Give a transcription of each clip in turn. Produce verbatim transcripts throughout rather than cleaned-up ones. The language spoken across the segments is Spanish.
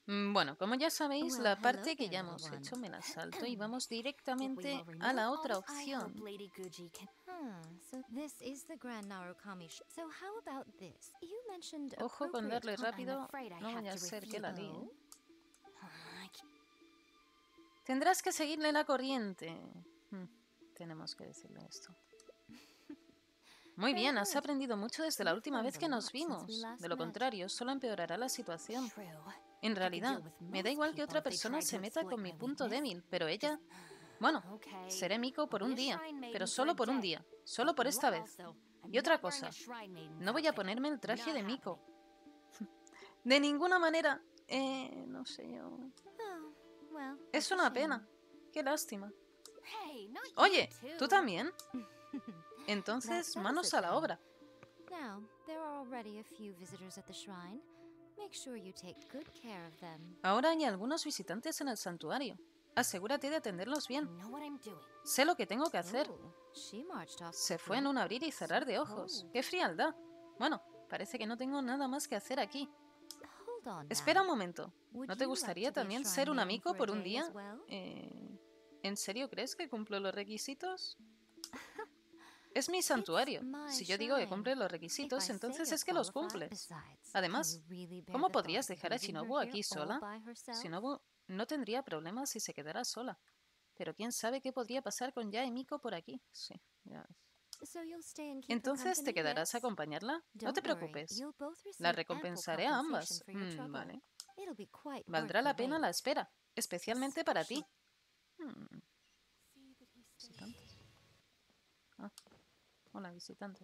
Mm, Bueno, como ya sabéis, Well, la hello parte que there, ya little hemos one. hecho me la salto y vamos Did we directamente all a remove la all? otra I hope opción. Lady Guji can. Huh. So this is the Grand Narukami. Sh- so how about this? You mentioned Ojo con appropriate darle con. I'm rápido, afraid I no have vaya a to ser que refuse. la líe. Oh. I can't- Tendrás que seguirle la corriente. Hmm, tenemos que decirle esto. Muy Very bien, has good. aprendido mucho desde la You've última learned vez a que nos lot since we vimos. last De lo met. contrario, solo empeorará la situación. True. En I could deal realidad, with me da most igual que people otra if they persona tried se to meta exploit con mi my punto weakness. débil, pero Just ella... Bueno, okay. seré Miko por I'll un be a día, shrine pero maiden for solo a por un day. día, solo But por you esta vez. also, I'm Y otra not wearing cosa, a shrine maiden's no voy a outfit. ponerme el traje Not de Miko. happening. De ninguna manera. Eh, no sé yo. Oh, well, Es that's a una shame. pena. Qué lástima. Hey, not you Oye, too. ¿tú también? That Entonces, settles manos it a la then. obra. Now, there are already a few visitors at the shrine. Make sure you take good care of them. Ahora hay algunos visitantes en el santuario. Asegúrate de atenderlos I bien. know what I'm doing. Sé lo que tengo que hacer. Oh, she marched off Se fue quickly. en un abrir y cerrar de ojos. Oh. ¡Qué frialdad! Bueno, parece que no tengo nada más que hacer aquí. Hold on now. Espera un momento. Would ¿No te you gustaría like to be a también shrine ser un maiden amigo for a por un day día? as well? Eh, ¿En serio crees que cumplo los requisitos? Es mi santuario. my Si yo digo que shrine. cumple los If I requisitos, say entonces you're es que los qualified. cumples. Besides, Además, can you really bear ¿cómo the thought podrías of dejar a leaving her Shinobu here aquí all sola? by herself? Shinobu no tendría problemas si se quedara sola. Pero quién sabe qué podría pasar con Ya y Miko por aquí. Sí, ya ves. So you'll stay and keep her Entonces, ¿te company, quedarás a yes? acompañarla? No te Don't worry, preocupes. you'll both La receive ample recompensaré a ambas. compensation for your Mm, trouble. vale. It'll be quite Valdrá worth la the pena wait. la espera, especialmente para ti. Hmm, visitantes. Ah, hola, visitante.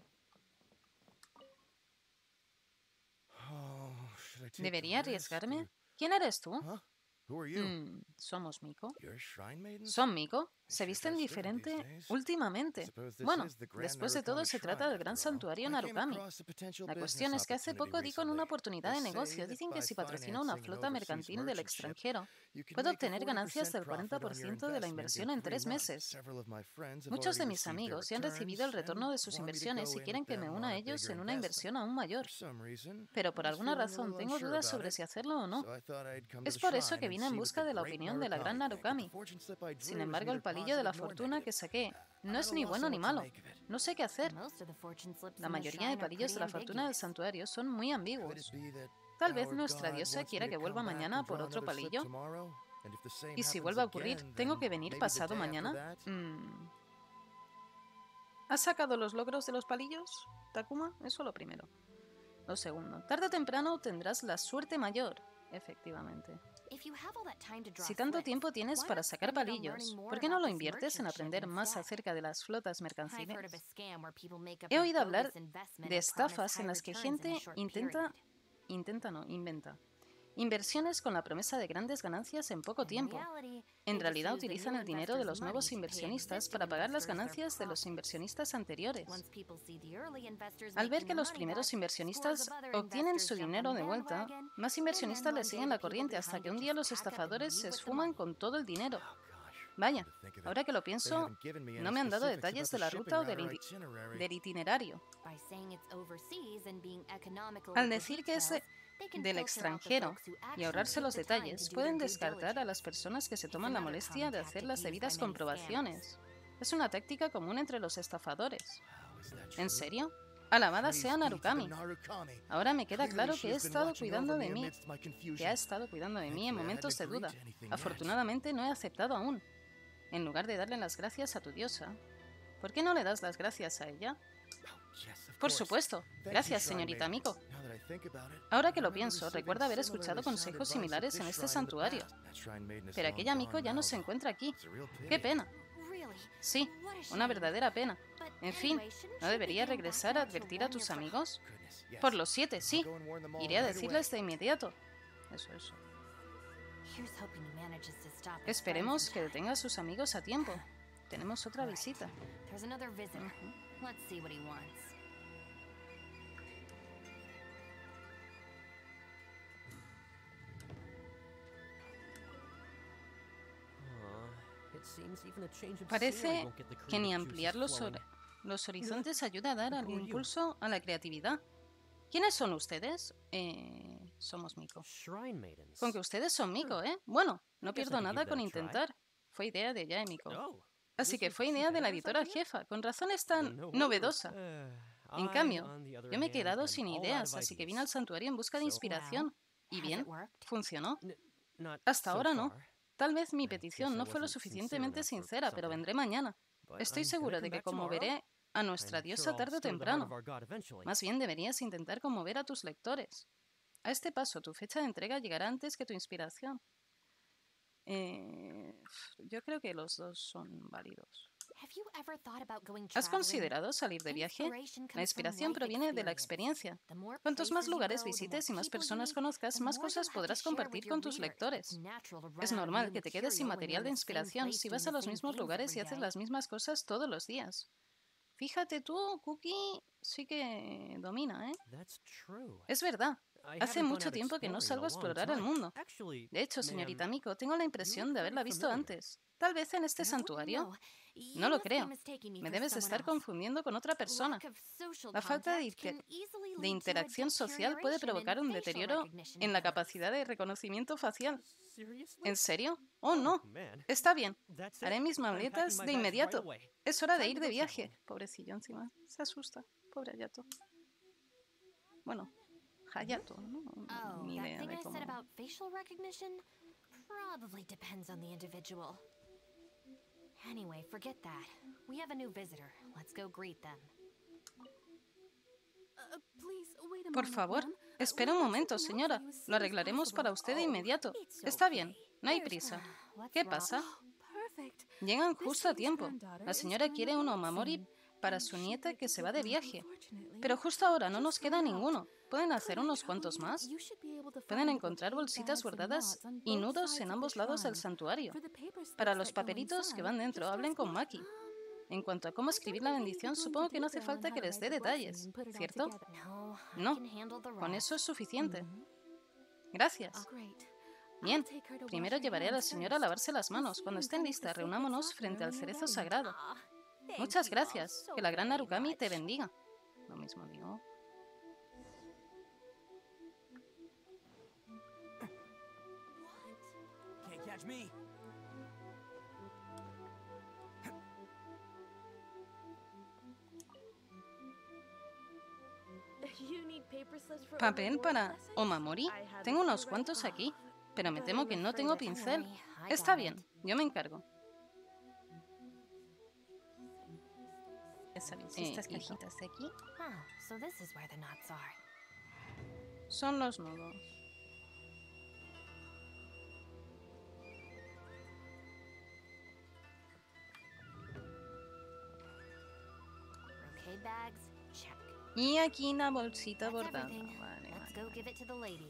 Oh, should I take the ¿Debería risk arriesgarme? to- ¿Quién eres tú? Huh? Who are you? Mm, ¿somos Miko? You're shrine maidens? ¿Son Miko? They Se sure visten dress different these diferente days. últimamente. Suppose this Bueno, is the Grand después de todo Narukami se Shrine, trata del gran after all. santuario I came Narukami. across a potential La business cuestión es que hace opportunity poco di con una recently. oportunidad They de say negocio. that Dicen que by si patrocino una financing an flota overseas mercantil del merchant ship, extranjero, you can puedo make a obtener ganancias del cuarenta por ciento de la inversión en tres meses. Several of my friends have Muchos de already mis received their amigos ya han recibido el returns retorno de and sus want me to inversiones go y in quieren with que me them una on a a ellos bigger en una investment. inversión aún mayor. For some reason, Pero por I was alguna feeling a razón little tengo unsure dudas about sobre it, si hacerlo o no. so I thought I'd come to Es the por eso shrine que and vine en see what busca the de la great opinión de la gran Narukami, but the Narukami. fortune slip I Sin drew was embargo, el neither palillo de la positive nor fortuna que negative. saqué I'm no at es a ni loss bueno on ni what to malo. make of it. No sé qué hacer. Most of the fortune slips La in the mayoría de shrine are palillos de pretty la fortuna del ambiguous. santuario son muy Could ambiguos. it be that Tal vez our nuestra God diosa wants quiera me que to vuelva come back mañana and por draw otro another slip palillo. tomorrow? And if the same Y si happens vuelve a ocurrir, again, ¿tengo then que venir maybe the pasado day after mañana? that? Mm. ¿Has sacado los logros de los palillos, Takuma? Eso lo primero. Lo segundo, tarde o temprano tendrás la suerte mayor. Efectivamente. If you have all that time to draw Si tanto slips, tiempo tienes why para not sacar spend it on palillos, learning more ¿por qué no about lo this inviertes en merchant ship aprender más instead? acerca de las flotas I've heard of a mercantiles? scam where people make up He a oído hablar bogus investment de and promise estafas en high las que returns in a gente short intenta, period. intenta no, inventa, inversiones con la promesa de grandes ganancias en poco In tiempo. reality, En they just realidad use the utilizan new el dinero de investors' los money nuevos to pay inversionistas existing para pagar las investors their ganancias de los profits. inversionistas anteriores. Once people see the early investors Al ver making que their los money primeros back, inversionistas scores of other obtienen investors su jump on dinero the de vuelta, bandwagon, más and inversionistas then le one siguen day la the people corriente hasta behind que it un día just los pack up and estafadores leave se with the esfuman money. con todo el dinero. Oh, gosh. Vaya, To think of it, ahora que lo they pienso, haven't given me any no me han dado specifics detalles about de the la shipping ruta o route del, or iti- itinerary. del itinerario. By saying it's overseas and being economical Al with the decir que es details, they can del filter out the extranjero folks who y actually ahorrarse take los the time detalles, to do pueden their due descartar a las diligence. personas que se It's toman la another molestia de common hacer tactic las used by debidas many comprobaciones. Es una táctica común entre los estafadores. Wow, is that ¿En true? serio? Alabada Praise sea be to the Narukami. Narukami. Ahora me queda Clearly claro she que he has been estado watching cuidando over de me mí, amidst my que ha confusion. estado cuidando de mí en Thankfully, I momentos de hadn't agreed duda. to anything yet. Afortunadamente no he aceptado aún. En lugar de darle las gracias a tu diosa, ¿por qué no le das las gracias a ella? Oh, yes, of Por course. supuesto. Thank you, Gracias, Shrine señorita Maiden. Miko. Now that I think about it, Ahora que I lo remember pienso, receiving recuerdo haber similarly escuchado sound consejos advice at similares this en este shrine in the santuario. past. That Shrine Maiden is Pero long aquella Miko gone ya no now, se though. encuentra aquí. It's a real ¡Qué pity. pena! Really? Sí, What a una shame. verdadera pena. But En fin, anyway, shouldn't ¿no you be debería getting back regresar a now to advertir a warn tus your fr- amigos? Goodness, yes. Por los siete, sí. I'll go and warn them all Iré a right decirles away. de inmediato. Eso, eso. Here's hoping he manages to stop his Esperemos friends in que time. detenga a sus amigos a tiempo. Tenemos otra visita. There's another visitor. Ujú. Let's see what he wants. Parece que ni ampliar los, hor- los horizontes ayuda a dar algún impulso a la creatividad. ¿Quiénes son ustedes? Eh, somos Miko. Shrine maidens. Con que ustedes son Miko, ¿eh? Bueno, no I guess I pierdo could nada give con that a try. intentar. Fue idea de Yae Miko. Oh, Así this que was fue Chief idea de la Editor's editora idea? jefa. Con razón es Then tan no wonder. novedosa. Uh, En I, cambio, on the other yo me he hand, quedado am sin all out ideas, of así que vine al ideas. santuario en busca de So- inspiración. Y Has bien, it worked? funcionó. N- not Hasta so ahora no. far, Tal vez mi I guess petición I no fue lo wasn't sincere suficientemente enough or sincera, pero something. vendré mañana. but Estoy I'm gonna seguro come de que back tomorrow. conmoveré a nuestra I'm diosa sure I'll tarde o stir the heart of temprano. our god eventually. Más bien deberías intentar conmover a tus lectores. A este paso, tu fecha de entrega llegará antes que tu inspiración. Eh, yo creo que los dos son válidos. Have you ever thought about going ¿Has traveling? considerado salir de viaje? Inspiration La comes from inspiración life proviene de la experience. experiencia. The more Cuantos más places you lugares go, the visites y more más people you personas meet, conozcas, the más more cosas you'll have to podrás share with compartir your con tus readers. lectores. It's natural to run Es out of normal new que te quedes sin material material when de you're in the same inspiración place si doing vas a the los same mismos things lugares y every haces day. las mismas cosas todos los días. Fíjate tú, Cookie sí que domina, ¿eh? That's true. Es verdad. I Hace haven't gone mucho out tiempo que no exploring in salgo a a long explorar el time. mundo. Actually, De hecho, ma'am, señorita Miko, tengo la impresión look de very haberla visto familiar. antes. Tal vez en este santuario. No lo creo. Me debes de estar confundiendo con otra persona. La falta de, inter- de interacción social puede provocar un deterioro en la capacidad de reconocimiento facial. seriously? ¿En serio? Oh, no. Man, Está bien. that's it. Haré mis I'm maletas packing my de bags inmediato. right away. Es hora de Time ir to de go viaje. traveling. Pobrecillo encima. Se asusta. Pobre Hayato. Bueno, Hayato, ¿no? Oh, Ni that idea thing de I cómo... said about facial recognition probably depends on the individual. Anyway, forget that. We have a new visitor. Let's go greet them. Por favor, espera un momento, señora. Lo arreglaremos para usted de inmediato. Está bien, no hay prisa. ¿Qué pasa? Llegan justo a tiempo. La señora quiere un omamori para su nieta que se va de viaje. Pero justo ahora no nos queda ninguno. ¿Pueden hacer unos cuantos más? Pueden encontrar bolsitas bordadas y nudos en ambos lados del santuario. Para los papelitos que van dentro, hablen con Maki. En cuanto a cómo escribir la bendición, supongo que no hace falta que les dé detalles, ¿cierto? No, I No, can handle the con rest. eso es suficiente. Gracias. Bien, primero llevaré a la señora a lavarse las manos. Cuando estén listas, reunámonos frente al cerezo sagrado. Muchas gracias. Que la gran Narukami te bendiga. Lo mismo digo. Can't catch me. ¿Papel para omamori? Tengo unos cuantos aquí, pero me temo que no tengo pincel. Está bien, yo me encargo. ¿Sabes? Eh, Estas hija. cajitas de aquí. Oh, so this is where the knots are. Son los nudos. Brocade bags, check. Y aquí una bolsita That's bordada. everything. Vale, Let's vale. go give it to the lady.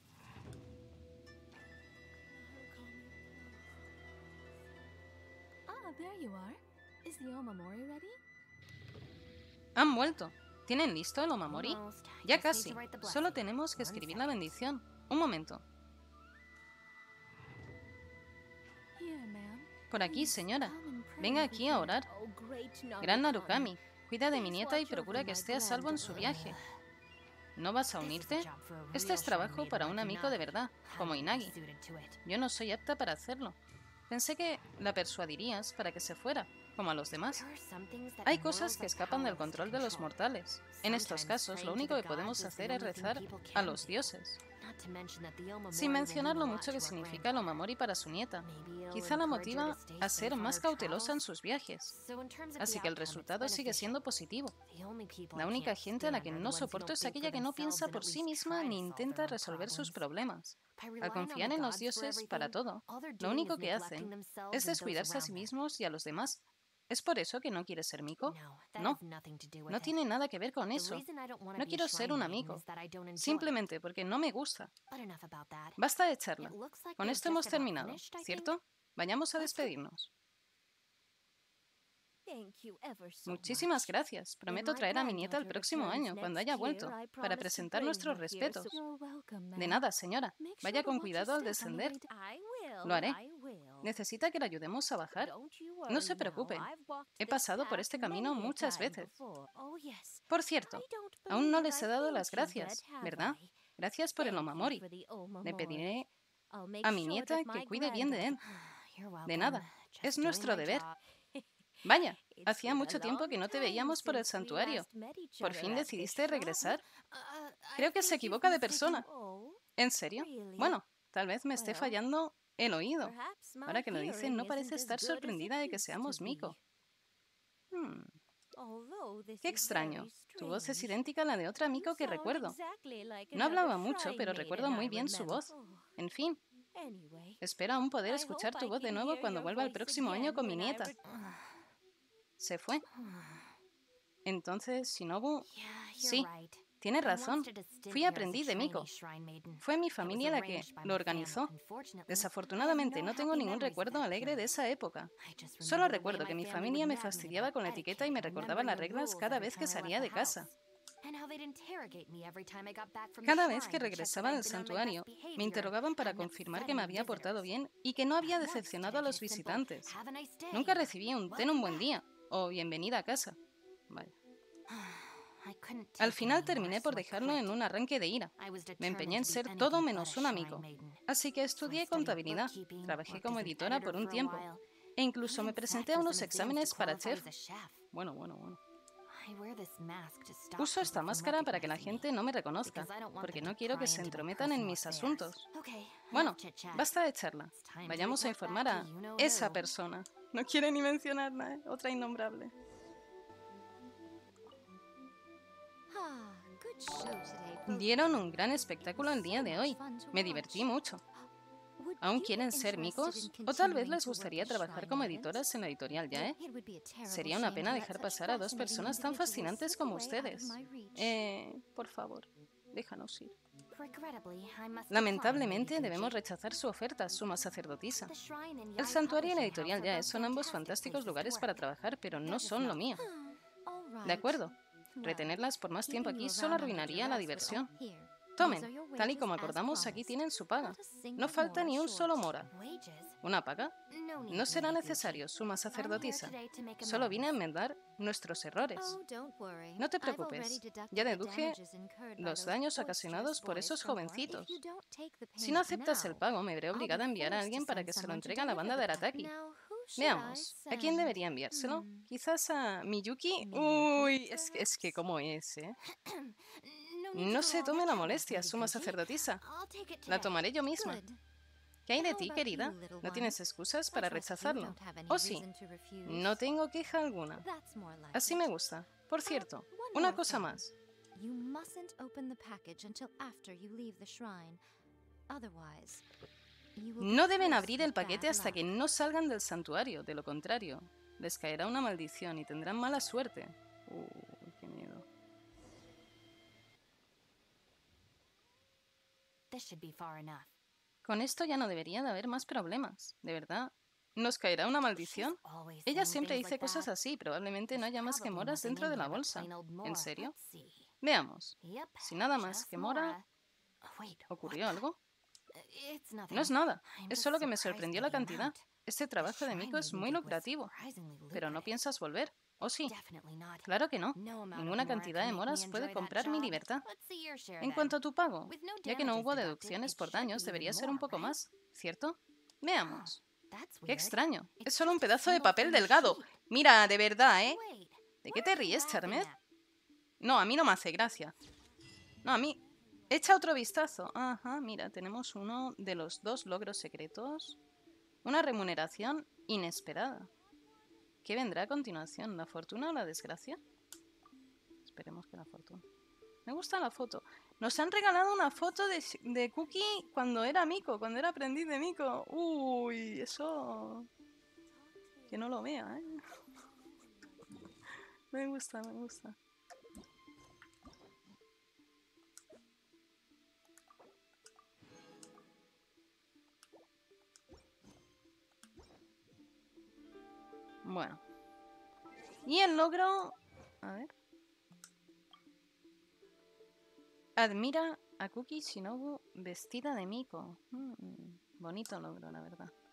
Ah, there you are. Is the omamori ready? Han vuelto. ¿Tienen listo el omamori? Almost. Ya Just need casi. to write the Solo blessing. tenemos que One escribir la second. bendición. Un momento. Here, ma'am. Por aquí, señora. Come and pray Venga with aquí a orar. Oh, great Gran Narukami. Narukami, cuida de mi nieta y procura que esté a salvo en su viaje. ¿No vas a This is a unirte? job for a Este real es trabajo shrine para maiden un like amigo de Inagi. verdad, como Highly Inagi. suited to it. Yo no soy apta para hacerlo. Pensé que la persuadirías para que se fuera, como a los demás. There are some things that Hay mortals cosas que are escapan del powerless to control de los control. mortales. En estos Sometimes casos, lo praying to único the que podemos gods is the hacer es only thing rezar people a can los do. dioses. Not to mention that the omamori Sin will mencionar mean lo a lot mucho que to her significa el grandmother. omamori para su nieta. Maybe it'll Quizá la encourage her motiva to stay a safe ser on más her cautelosa en travels. sus viajes. So in terms of Así the que el outcome, it's resultado sigue beneficial. siendo positivo. The only people I La única can't gente a la stand que are the no ones who soporto don't es think aquella for que no themselves piensa and por at sí least misma try ni to solve intenta their own resolver sus problems. problemas. By Al relying on confiar the en los gods for dioses para everything, todo, all they're lo doing único is que neglecting hacen themselves es and those descuidarse a sí around them. mismos y a los demás. ¿Es por eso que no quieres ser Miko? No, that No, has nothing to do with no it. tiene nada que ver con The eso. reason I don't wanna No be a quiero ser shrine un maiden amigo, is that I don't enjoy it. simplemente porque no me gusta. But enough about that. Basta de charla. It looks like Con they're esto hemos just about terminado, finished, I think. ¿cierto? Vayamos a despedirnos. Thank you ever so Muchísimas much. gracias. Prometo When my traer a mi nieta el granddaughter próximo returns año, cuando next haya vuelto, year, I para promise to presentar bring nuestros her here, respetos. so you're welcome, De ma'am. nada, señora. Make sure Vaya to con watch your cuidado al step on the descender. way to- I will, Lo haré. I will. ¿Necesita que le ayudemos a bajar? Don't you No worry se now, preocupe. I've walked He this pasado por path este camino many a muchas time veces. before. Oh, yes. Por cierto, I don't aún no believe les I he dado failed las you gracias, yet, have ¿verdad? I? Gracias por el Omamori. Le pediré a mi nieta que cuide bien de él. De nada. Es nuestro deber. Vaya, hacía mucho tiempo que no te veíamos por el santuario. ¿Por fin decidiste regresar? Creo que se equivoca de persona. ¿En serio? Bueno, tal vez me esté fallando el oído. Ahora que lo dice, no parece estar sorprendida de que seamos Miko. Hmm. Qué extraño. Tu voz es idéntica a la de otra Miko que recuerdo. No hablaba mucho, pero recuerdo muy bien su voz. En fin. Espero aún poder escuchar tu voz de nuevo cuando vuelva el próximo año con mi nieta. Se fue. Entonces, Shinobu... Sí, tiene razón. Fui aprendiz de Miko. Fue mi familia la que lo organizó. Desafortunadamente, no tengo ningún recuerdo alegre de esa época. Solo recuerdo que mi familia me fastidiaba con la etiqueta y me recordaba las reglas cada vez que salía de casa. Cada vez que regresaba del santuario, me interrogaban para confirmar que me había portado bien y que no había decepcionado a los visitantes. Nunca recibí un ten un buen día o bienvenida a casa. Vaya. Al final terminé por dejarlo en un arranque de ira. Me empeñé en ser todo menos un amigo. Así que estudié contabilidad, trabajé como editora por un tiempo e incluso me presenté a unos exámenes para chef. Bueno, bueno, bueno. Uso esta máscara para que la gente no me reconozca, porque no quiero que se entrometan en mis asuntos. Bueno, basta de charla. Vayamos a informar a esa persona. No quiere ni mencionarla, ¿eh? Otra innombrable. Dieron un gran espectáculo el día de hoy. Me divertí mucho. ¿Aún quieren ser Mikos? ¿O tal vez les gustaría trabajar como editoras en la editorial Yae? Sería una pena dejar pasar a dos personas tan fascinantes como ustedes. Eh, por favor, déjanos ir. Lamentablemente debemos rechazar su oferta, suma sacerdotisa. El santuario y la editorial Yae son ambos fantásticos lugares para trabajar, pero no son lo mío. De acuerdo. Retenerlas por más tiempo aquí solo arruinaría la diversión. Tomen, tal y como acordamos, aquí tienen su paga. No falta ni un solo mora. ¿Una paga? No será necesario, suma sacerdotisa. Solo vine a enmendar nuestros errores. No te preocupes, ya deduje los daños ocasionados por esos jovencitos. Si no aceptas el pago, me veré obligada a enviar a alguien para que se lo entregue a la banda de Arataki. Veamos, ¿a quién debería enviárselo? ¿Quizás a Miyuki? Uy, es que, es que ¿cómo es, eh? No se tome la molestia, suma sacerdotisa. La tomaré yo misma. ¿Qué hay de ti, querida? ¿No tienes excusas para rechazarlo? ¿O sí? No tengo queja alguna. Así me gusta. Por cierto, una cosa más. No deben abrir el paquete hasta que no salgan del santuario. De lo contrario, les caerá una maldición y tendrán mala suerte. Uh, qué miedo. Con esto ya no debería de haber más problemas. ¿De verdad? ¿Nos caerá una maldición? Ella siempre dice cosas así. Probablemente no haya más que moras dentro de la bolsa. ¿En serio? Veamos. Si nada más que mora... ¿Ocurrió algo? No es nada. Es solo que me sorprendió la cantidad. Este trabajo de Miko es muy lucrativo. Pero no piensas volver, ¿o sí? Claro que no. Ninguna cantidad de moras puede comprar mi libertad. En cuanto a tu pago, ya que no hubo deducciones por daños, debería ser un poco más, ¿cierto? Veamos. Qué extraño. Es solo un pedazo de papel delgado. Mira, de verdad, ¿eh? ¿De qué te ríes, Charmed? No, a mí no me hace gracia. No, a mí... Echa otro vistazo. Ajá, mira, tenemos uno de los dos logros secretos. Una remuneración inesperada. ¿Qué vendrá a continuación? ¿La fortuna o la desgracia? Esperemos que la fortuna. Me gusta la foto. Nos han regalado una foto de, de Cookie cuando era Miko, cuando era aprendiz de Miko. Uy, eso... Que no lo vea, ¿eh? Me gusta, me gusta. Bueno. Y el logro... A ver. Admira a Cookie Shinobu vestida de Miko. Mm, bonito logro, la verdad.